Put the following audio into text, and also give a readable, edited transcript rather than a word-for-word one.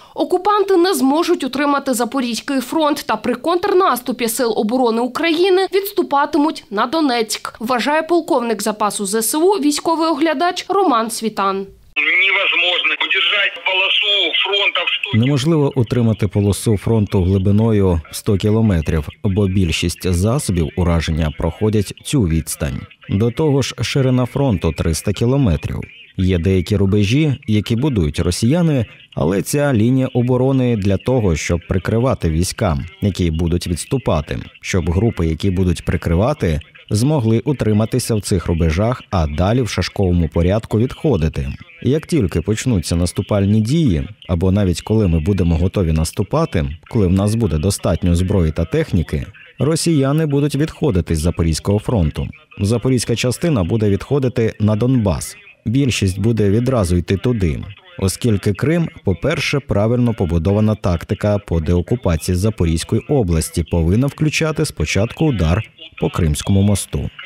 Окупанти не зможуть утримати Запорізький фронт та при контрнаступі Сил оборони України відступатимуть на Донецьк, вважає полковник запасу ЗСУ, військовий оглядач Роман Світан. Неможливо утримати полосу фронту глибиною 100 кілометрів, бо більшість засобів ураження проходять цю відстань. До того ж, ширина фронту 300 кілометрів. Є деякі рубежі, які будують росіяни, але ця лінія оборони для того, щоб прикривати військам, які будуть відступати, щоб групи, які будуть прикривати, змогли утриматися в цих рубежах, а далі в шашковому порядку відходити. Як тільки почнуться наступальні дії, або навіть коли ми будемо готові наступати, коли в нас буде достатньо зброї та техніки, росіяни будуть відходити з Запорізького фронту. Запорізька частина буде відходити на Донбас. Більшість буде відразу йти туди, оскільки Крим, по-перше, правильно побудована тактика по деокупації Запорізької області повинна включати спочатку удар по Кримському мосту.